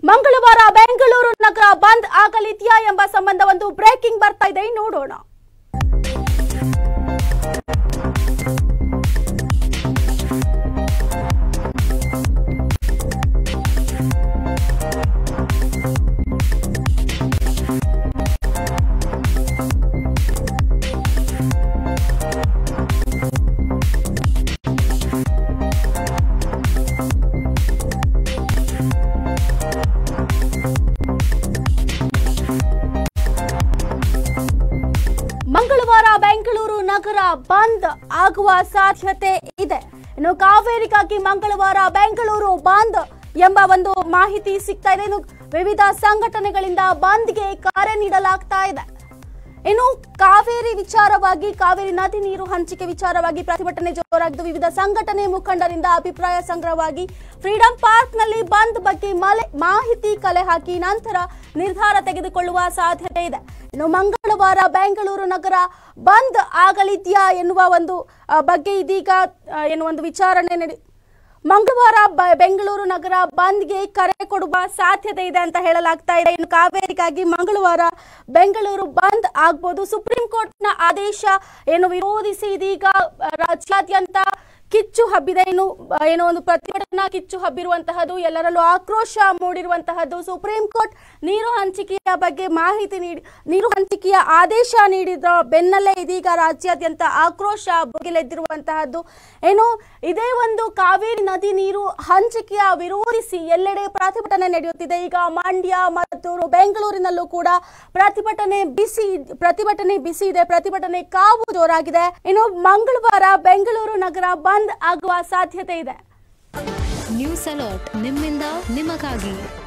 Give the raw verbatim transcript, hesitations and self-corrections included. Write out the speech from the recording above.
ಮಂಗಳವಾರ ಬೆಂಗಳೂರು ನಗರ ಬಂದ್ ಆಗಲಿದೆಯಾ ಎಂಬ ಸಂಬಂಧ ಒಂದು ಬ್ರೇಕಿಂಗ್ ಬರ್ತಾ ಇದೆ, ನೋಡೋಣ. ಮಂಗಳವಾರ ಬೆಂಗಳೂರು ನಗರ ಬಂದ್ ಆಗುವ ಸಾಧ್ಯತೆ ಇದೆ. ಇನ್ನು ಕಾವೇರಿಗಾಗಿ ಮಂಗಳವಾರ ಬೆಂಗಳೂರು ಬಂದ್ ಎಂಬ ಒಂದು ಮಾಹಿತಿ ಸಿಗ್ತಾ ಇದೆ. ಇನ್ನು ವಿವಿಧ ಸಂಘಟನೆಗಳಿಂದ ಬಂದ್ಗೆ ಕರೆ ನೀಡಲಾಗ್ತಾ ಇದೆ. ಇನ್ನು ಕಾವೇರಿ ವಿಚಾರವಾಗಿ, ಕಾವೇರಿ ನದಿ ನೀರು ಹಂಚಿಕೆ ವಿಚಾರವಾಗಿ ಪ್ರತಿಭಟನೆ ಜೋರಾಗಿದ್ದು, ವಿವಿಧ ಸಂಘಟನೆ ಮುಖಂಡರಿಂದ ಅಭಿಪ್ರಾಯ ಸಂಗ್ರಹವಾಗಿ ಫ್ರೀಡಂ ಪಾರ್ಕ್ ನಲ್ಲಿ ಬಂದ್ ಬಗ್ಗೆ ಮಾಹಿತಿ ಕಲೆ ಹಾಕಿ ನಂತರ ನಿರ್ಧಾರ ತೆಗೆದುಕೊಳ್ಳುವ ಸಾಧ್ಯತೆ ಇದೆ. ಇನ್ನು ಮಂಗಳವಾರ ಬೆಂಗಳೂರು ನಗರ ಬಂದ್ ಆಗಲಿದೆಯಾ ಎನ್ನುವ ಒಂದು ಬಗ್ಗೆ ಇದೀಗ ಏನು ಒಂದು ವಿಚಾರಣೆ ನಡೆ ಮಂಗಳವಾರ ಬೆಂಗಳೂರು ನಗರ ಬಂದ್ಗೆ ಕರೆ ಕೊಡುವ ಸಾಧ್ಯತೆ ಇದೆ ಅಂತ ಹೇಳಲಾಗ್ತಾ ಇದೆ. ಇನ್ನು ಕಾವೇರಿಗಾಗಿ ಮಂಗಳವಾರ ಬೆಂಗಳೂರು ಬಂದ್ ಆಗ್ಬೋದು. ಸುಪ್ರೀಂ ಕೋರ್ಟ್ನ ಆದೇಶ ಏನು ವಿರೋಧಿಸಿ ಇದೀಗ ರಾಜ್ಯಾದ್ಯಂತ ಕಿಚ್ಚು ಹಬ್ಬಿದೆ. ಇನ್ನು ಏನೋ ಒಂದು ಪ್ರತಿಭಟನಾ ಕಿಚ್ಚು ಹಬ್ಬಿರುವಂತಹದ್ದು, ಎಲ್ಲರಲ್ಲೂ ಆಕ್ರೋಶ ಮೂಡಿರುವಂತಹದ್ದು. ಸುಪ್ರೀಂ ಕೋರ್ಟ್ ನೀರು ಹಂಚಿಕೆಯ ಬಗ್ಗೆ ಮಾಹಿತಿ ನೀಡಿ ನೀರು ಹಂಚಿಕೆಯ ಆದೇಶ ನೀಡಿದ ಬೆನ್ನಲ್ಲೇ ಇದೀಗ ರಾಜ್ಯಾದ್ಯಂತ ಆಕ್ರೋಶ ಭುಗಿಲೆದ್ದಿರುವಂತಹದ್ದು. ಏನು ಇದೇ ಒಂದು ಕಾವೇರಿ ನದಿ ನೀರು ಹಂಚಿಕೆಯ ವಿರೋಧಿಸಿ ಎಲ್ಲೆಡೆ ಪ್ರತಿಭಟನೆ ನಡೆಯುತ್ತಿದೆ. ಈಗ ಮಂಡ್ಯ ಮತ್ತು ಬೆಂಗಳೂರಿನಲ್ಲೂ ಕೂಡ ಪ್ರತಿಭಟನೆ ಬಿಸಿ ಪ್ರತಿಭಟನೆ ಬಿಸಿ ಇದೆ. ಪ್ರತಿಭಟನೆ ಕಾವು ಜೋರಾಗಿದೆ. ಇನ್ನು ಮಂಗಳವಾರ ಬೆಂಗಳೂರು ನಗರ ಬಂದ್ ಆಗುವ ಸಾಧ್ಯತೆ ಇದೆ. ನ್ಯೂಸ್ ಅಲರ್ಟ್ ನಿಮ್ಮಿಂದ ನಿಮಗಾಗಿ.